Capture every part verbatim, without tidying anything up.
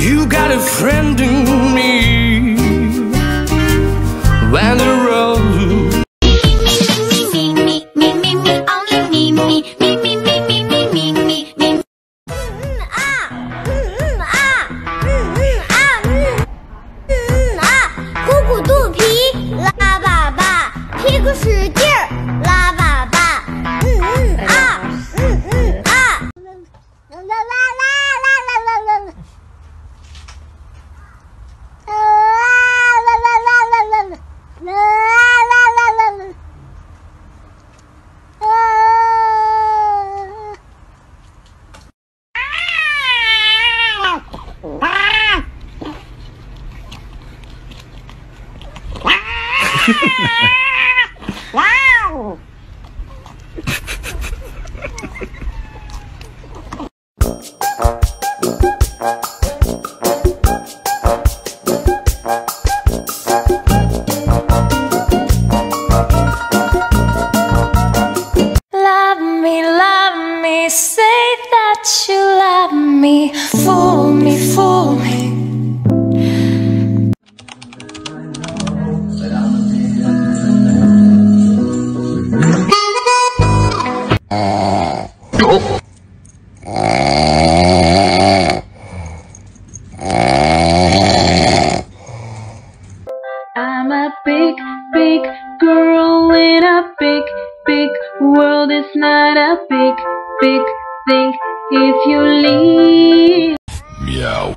You got a friend in me. When the road wow. Love me, love me, say that you love me. Fool me, fool me. I'm a big, big girl in a big, big world. It's not a big, big thing if you leave. Meow.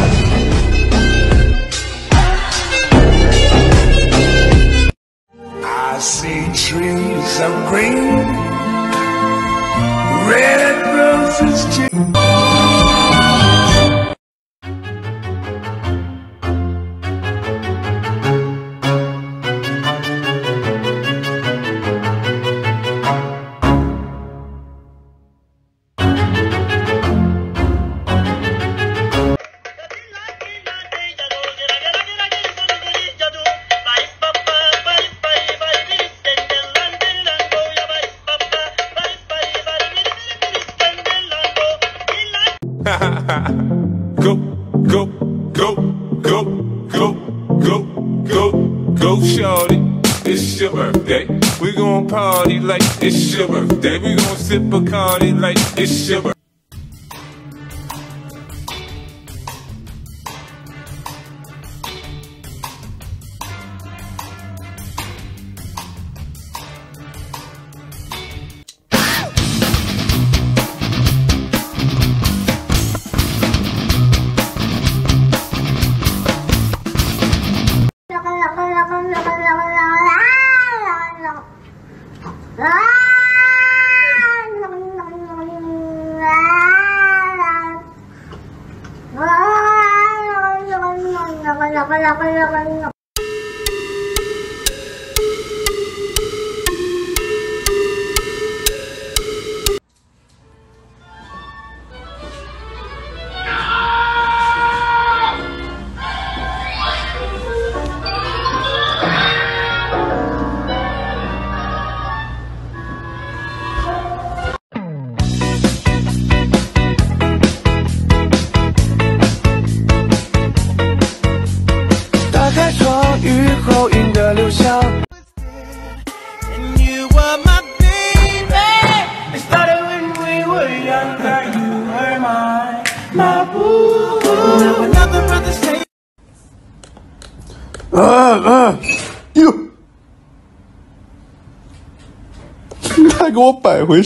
I see trees of green, red roses too. Go, go, go, go, go, go, go, go, shorty. It's your birthday. We gon' party like it's your birthday. We gon' sip Bacardi like it's your birthday. 啊啊！哟，你还给我摆回。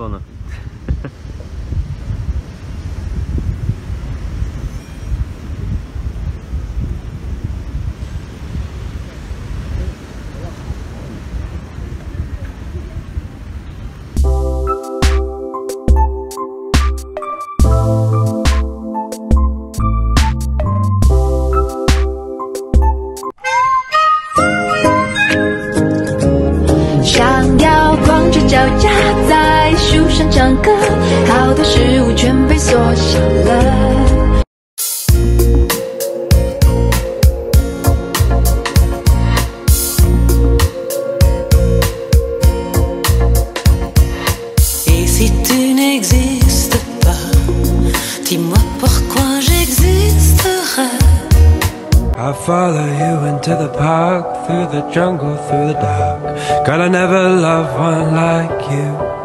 想要光着脚丫在树上唱歌，好多事物全被缩小了。Et si tu n'existes pas, dis-moi pourquoi j'existe. I'll follow you into the park, through the jungle, through the dark. Girl, I never loved one like you.